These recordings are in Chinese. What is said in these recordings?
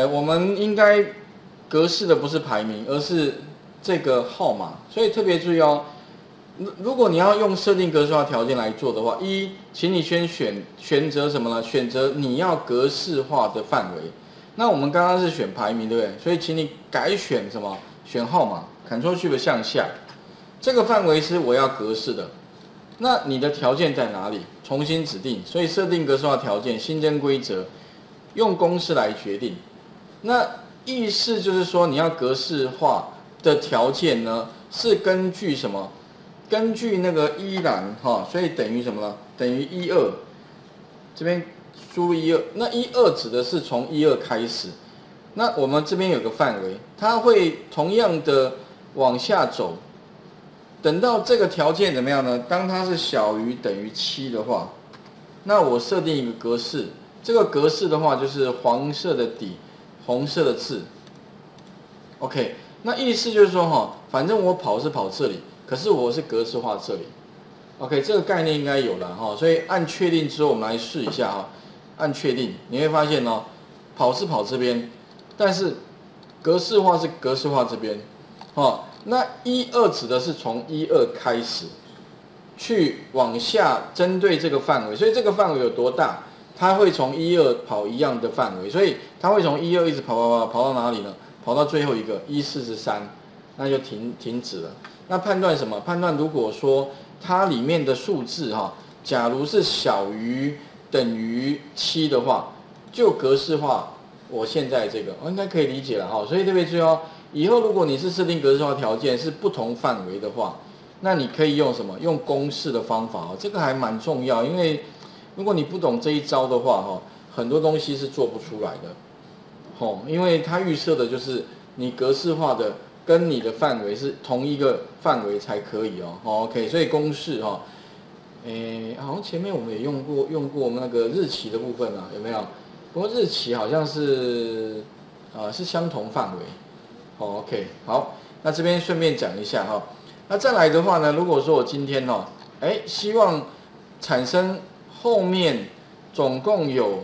我们应该格式的不是排名，而是这个号码，所以特别注意哦。如果你要用设定格式化条件来做的话，请你先选择什么呢？选择你要格式化的范围。那我们刚刚是选排名，对不对？所以请你改选什么？选号码 ，Ctrl+Shift 向下。这个范围是我要格式的。那你的条件在哪里？重新指定。所以设定格式化条件，新增规则，用公式来决定。那意思就是说，你要格式化的条件呢，是根据什么？根据那个一栏哈，所以等于什么呢？等于12，这边输入12，那12指的是从12开始。那我们这边有个范围，它会同样的往下走。等到这个条件怎么样呢？当它是小于等于7的话，那我设定一个格式，这个格式的话就是黄色的底，红色的字。OK， 那意思就是说哈，反正我跑是跑这里。可是我是格式化这里 ，OK， 这个概念应该有了哈，所以按确定之后，我们来试一下哈，按确定，你会发现哦，跑是跑这边，但是格式化是格式化这边，哦，那12指的是从12开始，去往下针对这个范围，所以这个范围有多大？它会从12跑一样的范围，所以它会从12一直跑到哪里呢？跑到最后一个143，那就停止了。那判断什么？判断如果说它里面的数字哈，假如是小于等于7的话，就格式化我现在这个，应该可以理解了哈。所以特别注意哦，以后如果你是设定格式化条件是不同范围的话，那你可以用什么？用公式的方法哦，这个还蛮重要，因为如果你不懂这一招的话哈，很多东西是做不出来的，吼，因为它预设的就是你格式化的。跟你的范围是同一个范围才可以哦。OK， 所以公式哈，好像前面我们也用过那个日期的部分啊，有没有？不过日期好像是是相同范围。OK， 好，那这边顺便讲一下哈。那再来的话呢，如果说我今天哦，希望产生后面总共有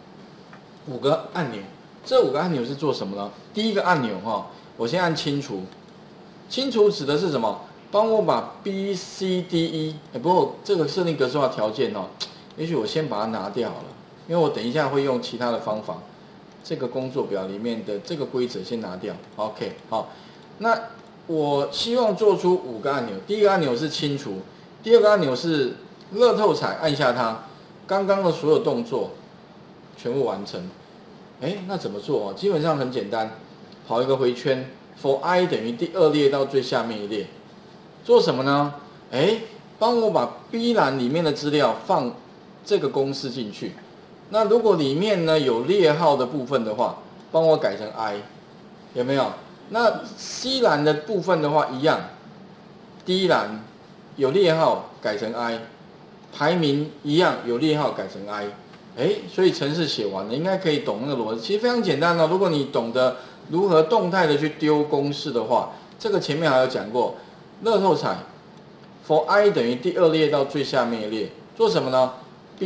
5个按钮，这5个按钮是做什么呢？第一个按钮哈。我先按清除，清除指的是什么？帮我把 B、C、D、E， 不过这个设定格式化条件哦，也许我先把它拿掉好了，因为我等一下会用其他的方法。这个工作表里面的这个规则先拿掉 ，OK， 好。那我希望做出5个按钮，第一个按钮是清除，第二个按钮是乐透彩，按下它，刚刚的所有动作全部完成。那怎么做啊？基本上很简单。跑一个回圈 ，for i 等于第2列到最下面一列，做什么呢？帮我把 B 栏里面的资料放这个公式进去。那如果里面呢有列号的部分的话，帮我改成 i， 有没有？那 C 栏的部分的话一样，第一栏有列号改成 i， 排名一样有列号改成 i。所以程式写完了，应该可以懂那个逻辑。其实非常简单哦，如果你懂得如何动态的去丢公式的话，这个前面还有讲过，乐透彩 for i 等于第2列到最下面一列，做什么呢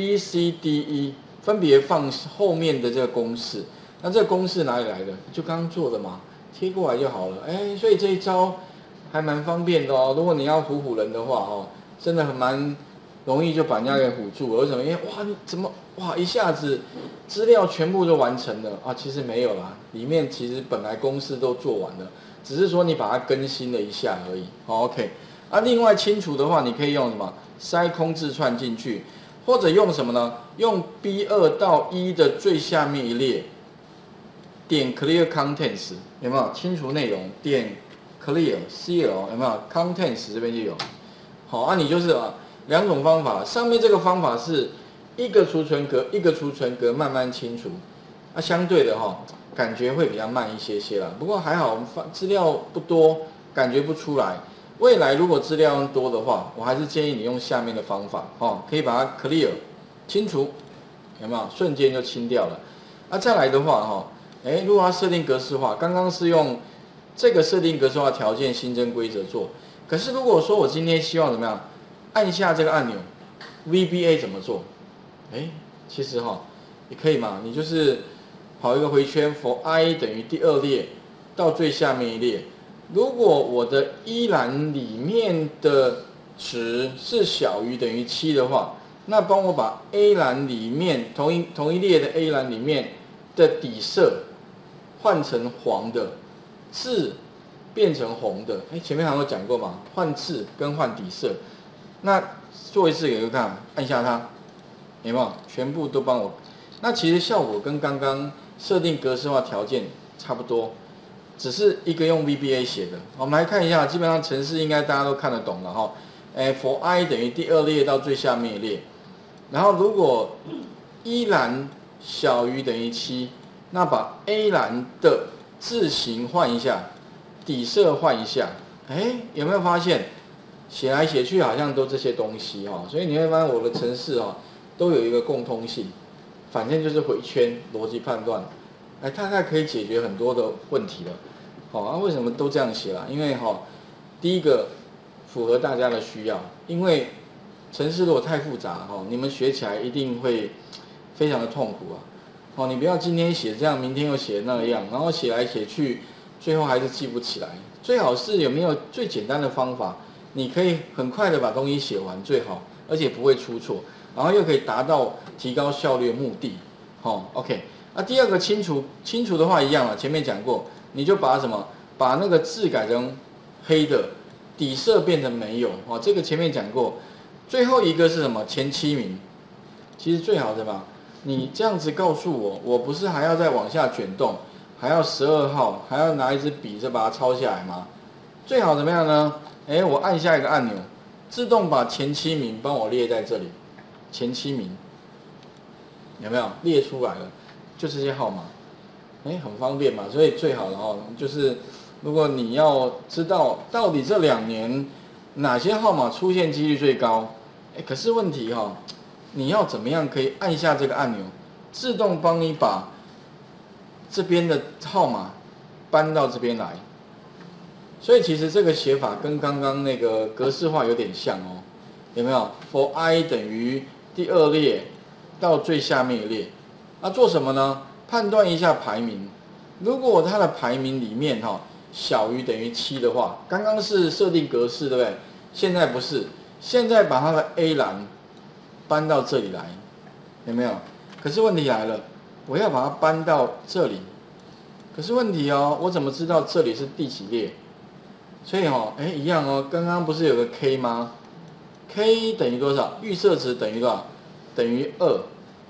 ？B、C、D、E 分别放后面的这个公式。那这个公式哪里来的？就刚刚做的嘛，贴过来就好了。所以这一招还蛮方便的哦。如果你要唬人的话哦，真的很蛮容易就把人家给唬住了。为什么？因为哇，你怎么一下子资料全部都完成了啊？其实没有啦，里面其实本来公式都做完了，只是说你把它更新了一下而已。OK， 另外清除的话，你可以用什么？塞空字串进去，或者用什么呢？用 B2 到1的最下面一列，点 Clear Contents 有没有？清除内容，点 Clear CL 有没有 ？Contents 这边就有。好，你就是2种方法，上面这个方法是一个储存格一个储存格慢慢清除，相对的感觉会比较慢一些些啦。不过还好，我们资料不多，感觉不出来。未来如果资料多的话，我还是建议你用下面的方法，可以把它 clear 清除，有没有？瞬间就清掉了。再来的话，如果要设定格式化，刚刚是用这个设定格式化条件新增规则做。可是如果说我今天希望怎么样，按下这个按钮 ，VBA 怎么做？其实也可以嘛，你就是跑一个回圈 ，for i 等于第二列到最下面一列。如果我的一栏里面的值是小于等于7的话，那帮我把 A 栏里面同一列的 A 栏里面的底色换成黄的，字变成红的。前面好像有讲过嘛，换字跟换底色。那做一次给各位看，按下它，有没有？全部都帮我。那其实效果跟刚刚设定格式化条件差不多，只是一个用 VBA 写的。我们来看一下，基本上程式应该大家都看得懂了哈。for i 等于第二列到最下面一列，然后如果一栏小于等于7，那把 A 栏的字形换一下，底色换一下，有没有发现写来写去好像都这些东西哈？所以你会发现我的程式都有一个共通性，反正就是回圈逻辑判断，大概可以解决很多的问题了。为什么都这样写啦？因为第一个符合大家的需要，因为程式如果太复杂你们学起来一定会非常的痛苦你不要今天写这样，明天又写那样，然后写来写去，最后还是记不起来。最好是有没有最简单的方法，你可以很快的把东西写完最好，而且不会出错，然后又可以达到提高效率的目的。OK。第二个清除的话一样了，前面讲过，你就把把那个字改成黑的，底色变成没有这个前面讲过。最后一个是什么？前7名，其实最好的嘛。你这样子告诉我，我不是还要再往下卷动，还要12号，还要拿一支笔再把它抄下来吗？最好怎么样呢？我按下一个按钮，自动把前7名帮我列在这里。前7名有没有列出来了？就这些号码，很方便嘛。所以最好的就是如果你要知道到底这2年哪些号码出现几率最高，可是问题你要怎么样可以按下这个按钮，自动帮你把这边的号码搬到这边来？所以其实这个写法跟刚刚那个格式化有点像有没有 ？for i 等于第二列到最下面一列，做什么呢？判断一下排名。如果它的排名里面小于等于7的话，刚刚是设定格式对不对？现在不是，现在把它的 A 栏搬到这里来，有没有？可是问题来了，我要把它搬到这里，可是问题我怎么知道这里是第几列？所以一样刚刚不是有个 K 吗 ？K 等于多少？预设值等于多少？等于2。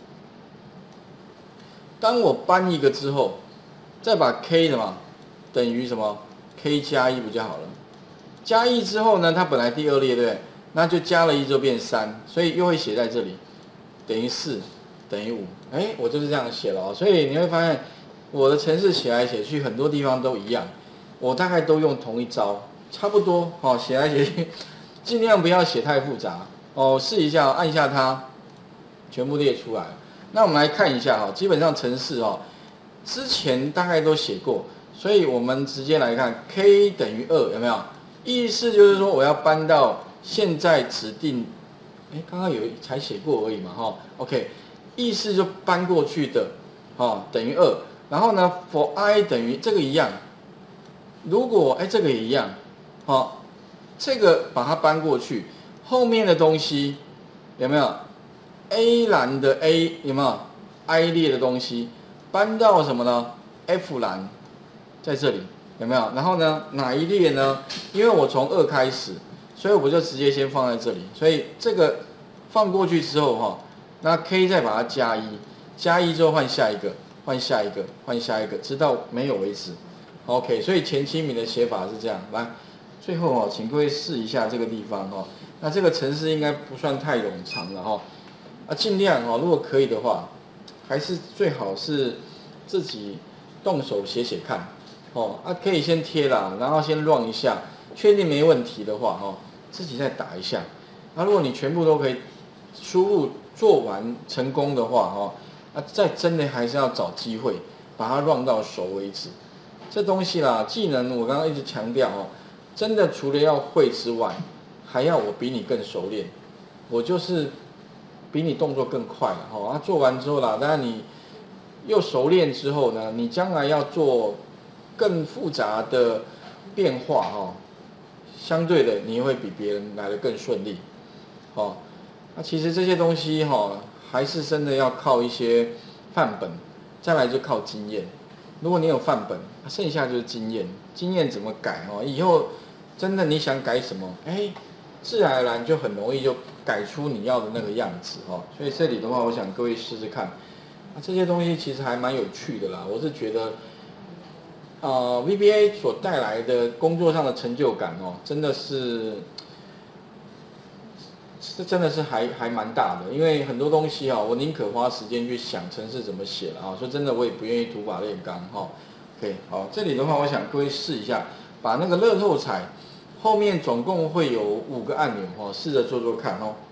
当我搬一个之后，再把 K 等于什么 ？K 加1不就好了？加1之后呢，它本来第二列对不对？那就加了1就变3，所以又会写在这里，等于4，等于5。我就是这样写了所以你会发现我的程式写来写去很多地方都一样，我大概都用同一招，差不多写来写去，尽量不要写太复杂试一下按下它，全部列出来了。那我们来看一下基本上程式之前大概都写过，所以我们直接来看 K 等于2，有没有？意思就是说我要搬到现在指定，刚刚才写过而已嘛OK， 意思就搬过去的等于2，然后呢 for i 等于这个一样，如果这个也一样这个把它搬过去，后面的东西有没有？ A 栏的 A 有没有 I 列的东西搬到什么呢 ？F 栏在这里有没有？然后呢哪一列呢？因为我从2开始，所以我就直接先放在这里。所以这个放过去之后那 K 再把它加1，加1之后换下一个，换下一个，换下一个，直到没有为止。OK， 所以前7名的写法是这样。来，最后请各位试一下这个地方那这个程式应该不算太冗长了尽量如果可以的话，还是最好是自己动手写写看可以先贴啦，然后先 run 一下，确定没问题的话自己再打一下。如果你全部都可以输入做完成功的话再真的还是要找机会把它 run 到熟为止。这东西啦，技能我刚刚一直强调真的除了要会之外，还要我比你更熟练，我就是比你动作更快了做完之后啦，当然你又熟练之后呢，你将来要做更复杂的变化哈，相对的你会比别人来得更顺利。哦，那其实这些东西哈，还是真的要靠一些范本，再来就靠经验。如果你有范本，剩下就是经验，经验怎么改哦？以后真的你想改什么，哎，自然而然就很容易就改出你要的那个样子哦。所以这里的话，我想各位试试看。这些东西其实还蛮有趣的啦，我是觉得，VBA 所带来的工作上的成就感哦，真的是，这真的是还蛮大的。因为很多东西啊，我宁可花时间去想程式怎么写了啊。说真的，我也不愿意土法炼钢哈。OK， 好，这里的话，我想各位试一下，把那个乐透彩后面总共会有5个按钮哦，试着做做看哦。